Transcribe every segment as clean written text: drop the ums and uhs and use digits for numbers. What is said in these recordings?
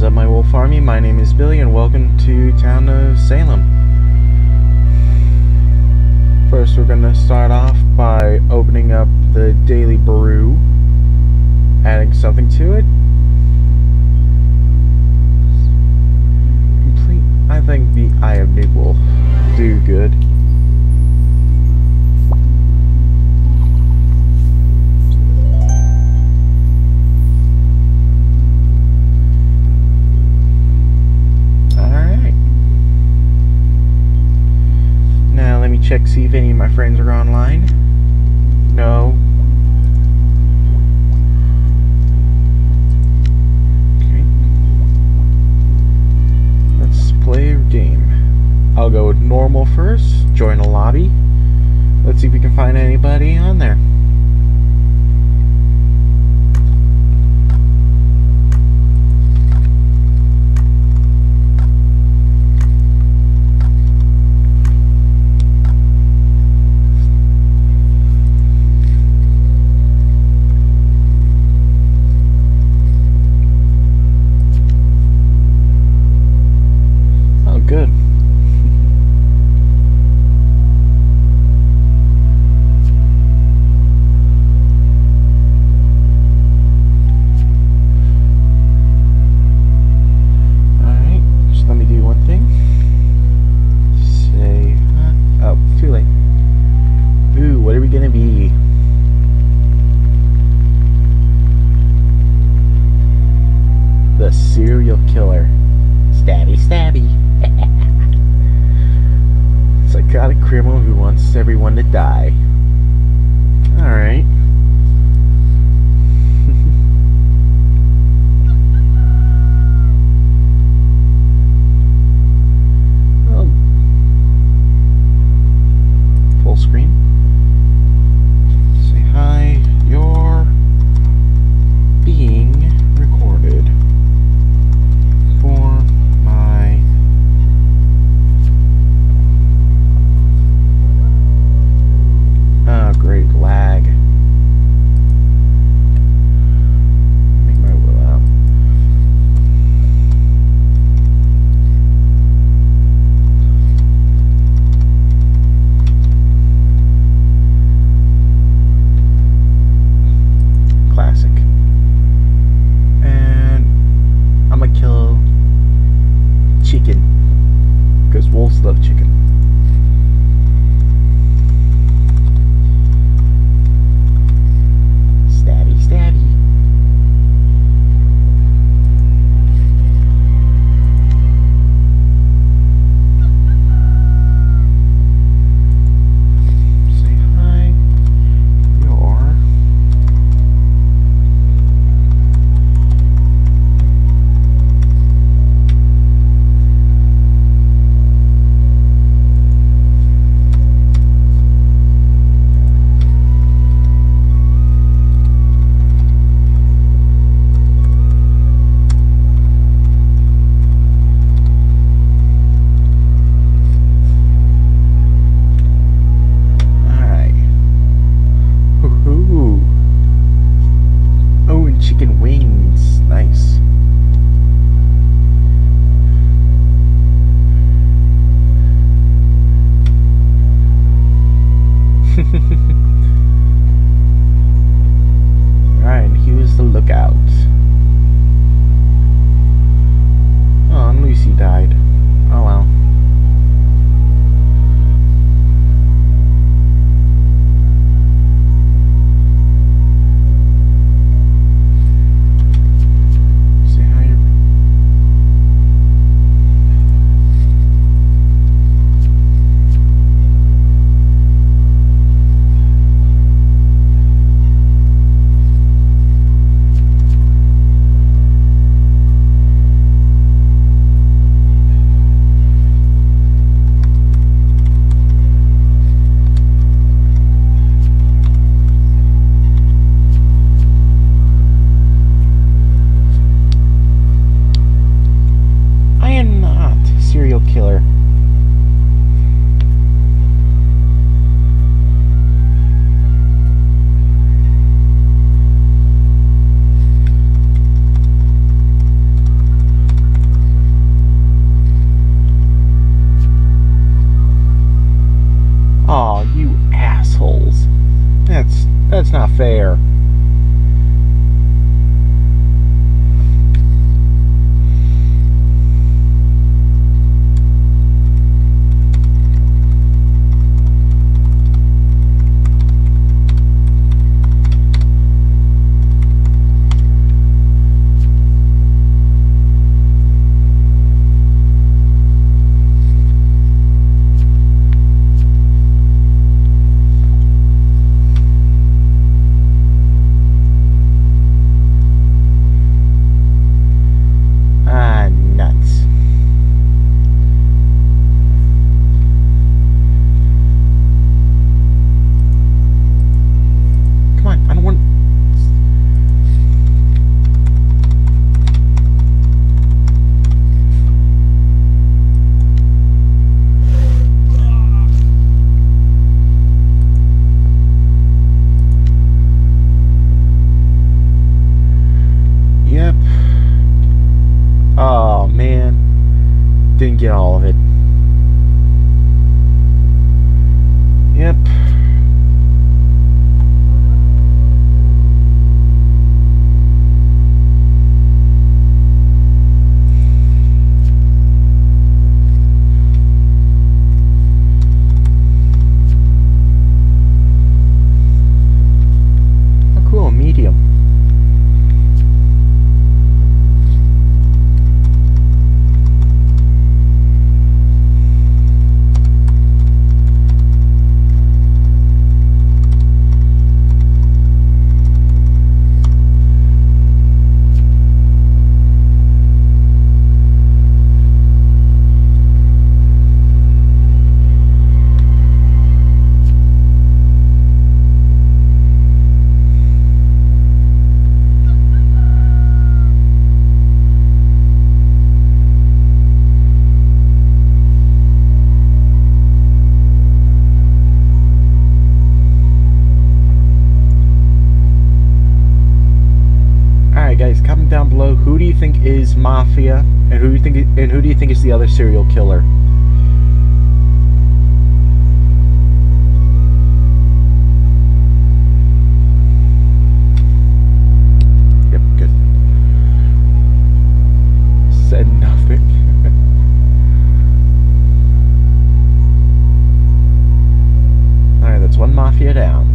up, my wolf army? My name is Billy, and welcome to town of Salem. First, we're going to start off by opening up the daily brew, adding something to it. I think the Eye of Nuke will do good. Check, see if any of my friends are online. No. Okay. Let's play a game. I'll go with normal first. Join a lobby. Let's see if we can find anybody on there. Good. Alright, just let me do one thing. Say, oh, too late. Ooh, what are we gonna be? The serial killer. Stabby, stabby. Psychotic criminal who wants everyone to die. Alright. Well, full screen. Say hi, you're being recorded for my great lag. get all of it. Yep. Oh, cool, medium. Guys, comment down below, who do you think is Mafia, and who do you think is the other serial killer? Yep, good. Said nothing. Alright, that's one Mafia down.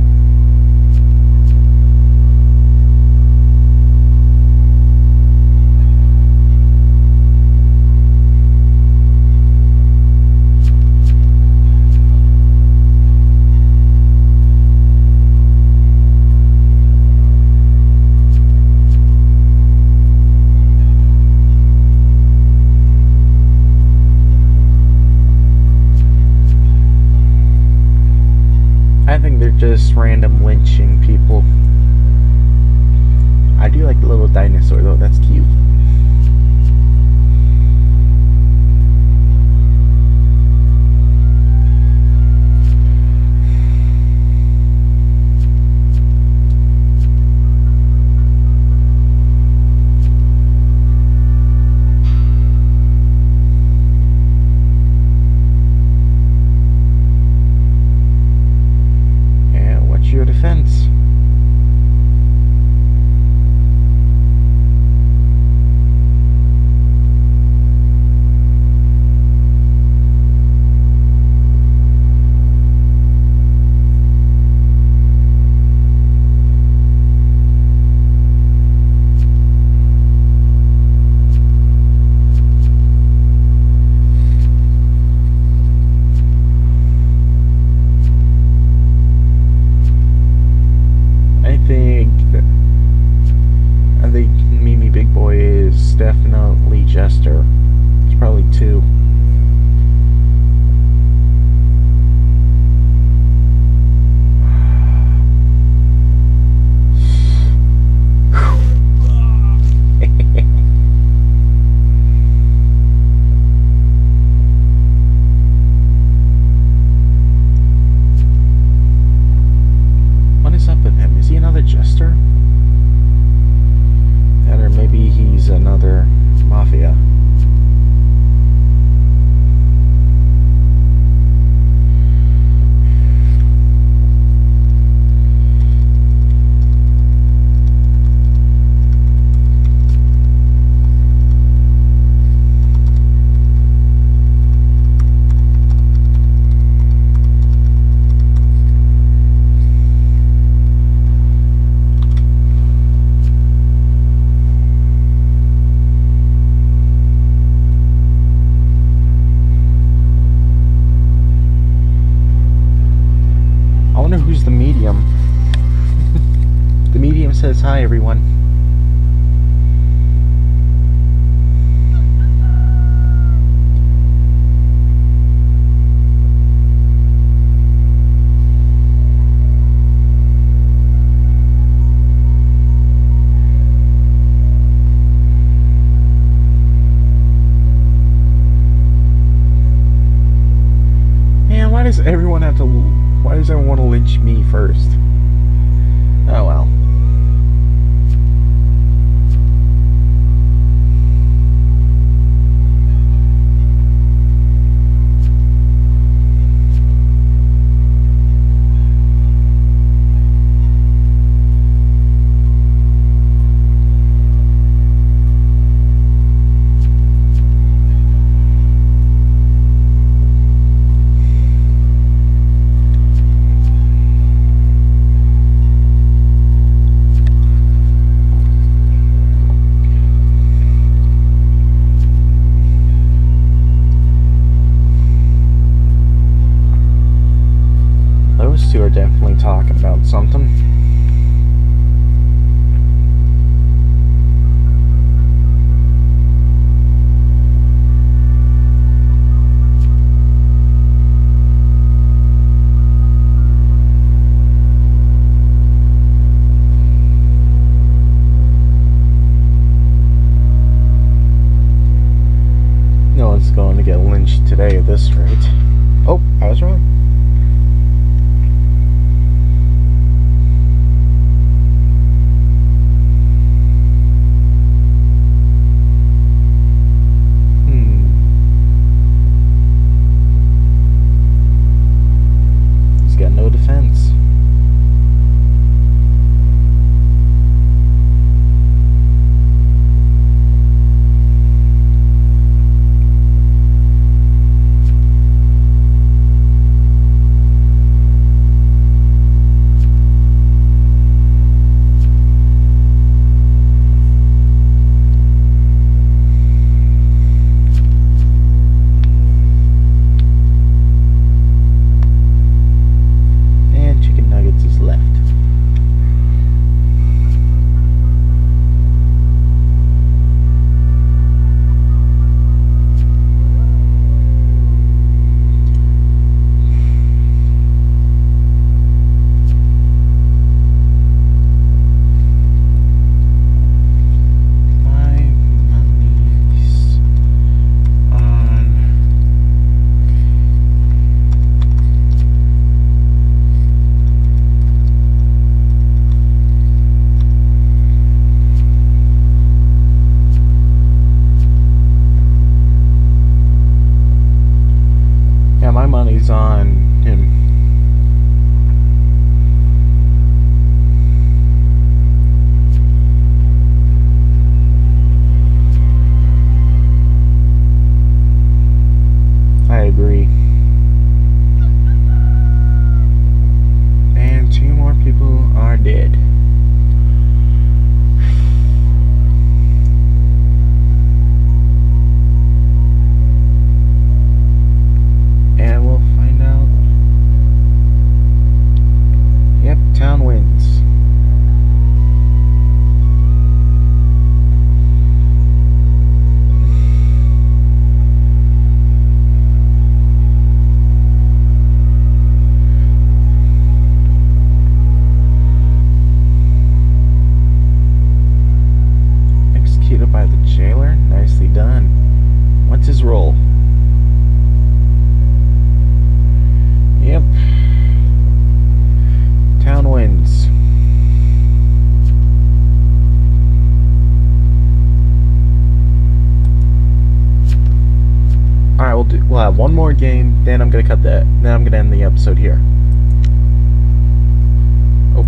I think they're just random lynching people. I do like the little dinosaur though, that's cute. Your defense. I think Mimi Big Boy is definitely Jester. It's probably 2. What is up with him? Is he another Jester? Or maybe he's another Mafia. Who's the medium? The medium says hi, everyone. Man, why does everyone have to... Why does everyone want to lynch me first? Oh well. We'll have one more game, then I'm gonna cut that. Then I'm gonna end the episode here. Oh.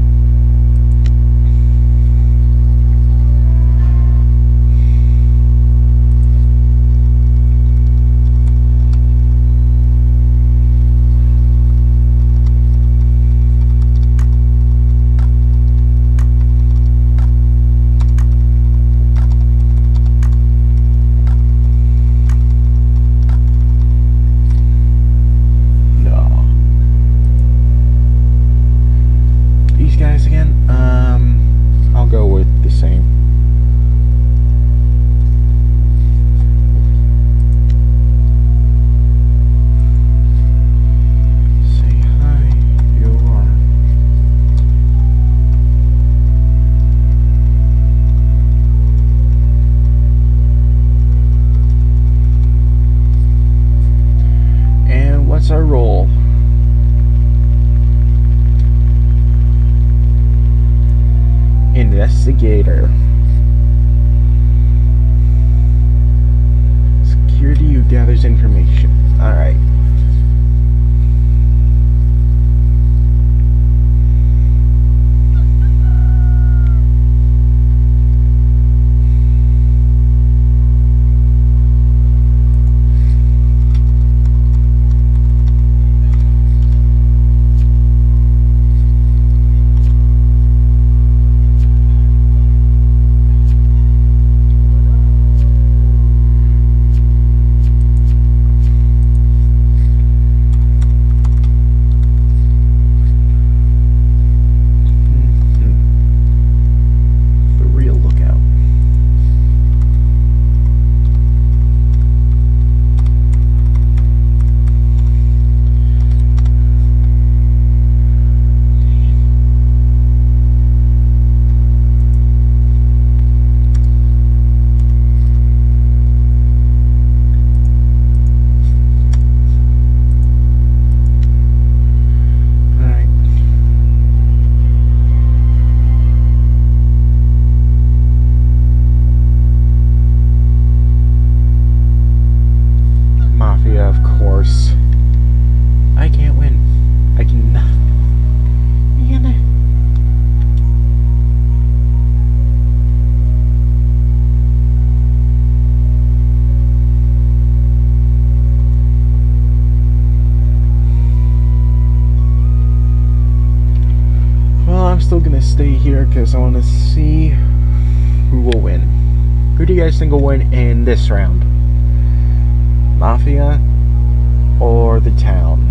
Guys again, I'll go with the same. Say hi, you are. And what's our role? Investigator. Security who gathers information. Alright. I can't win. I cannot. Well, I'm still gonna stay here because I want to see who will win. Who do you guys think will win in this round? Mafia or the town?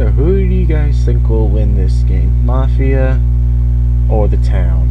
So who do you guys think will win this game? Mafia or the town?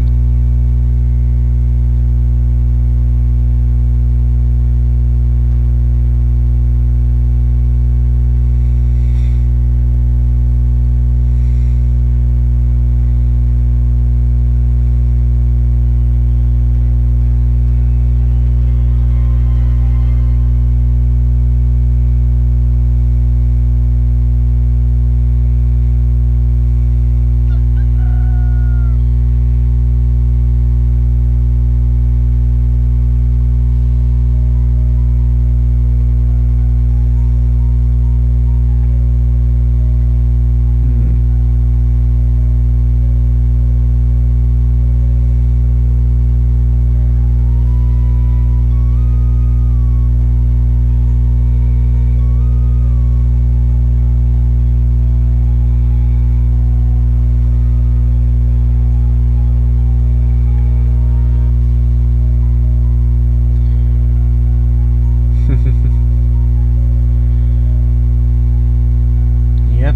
Yep.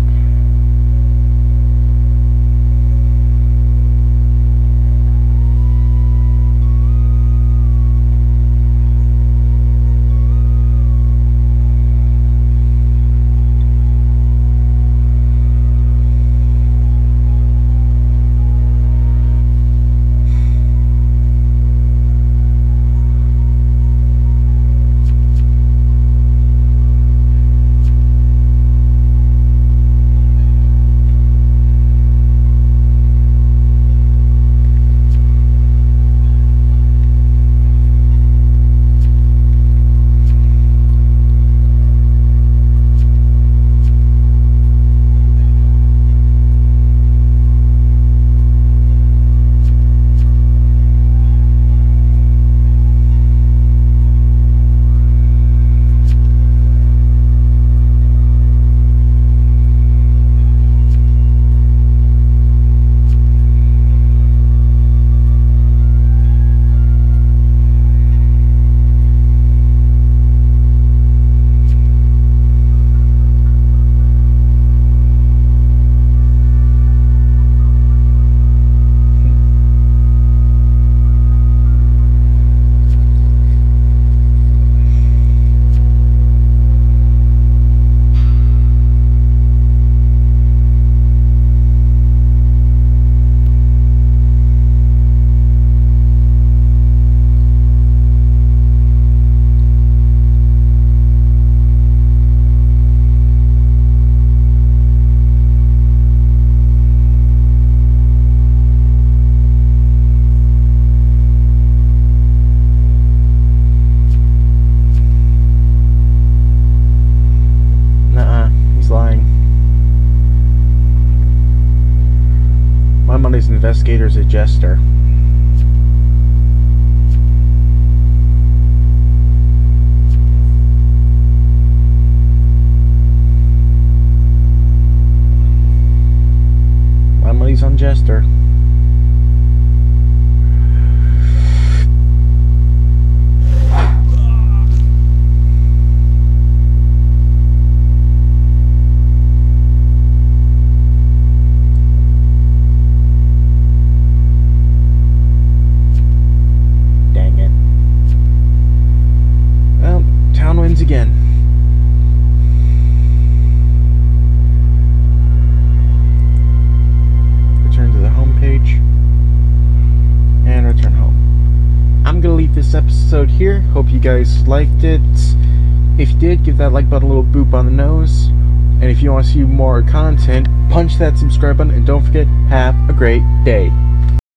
Investigator's a jester. My money's on Jester. Again. Return to the home page and return home. I'm gonna leave this episode here. Hope you guys liked it. If you did, give that like button a little boop on the nose. And if you want to see more content, punch that subscribe button and don't forget, have a great day.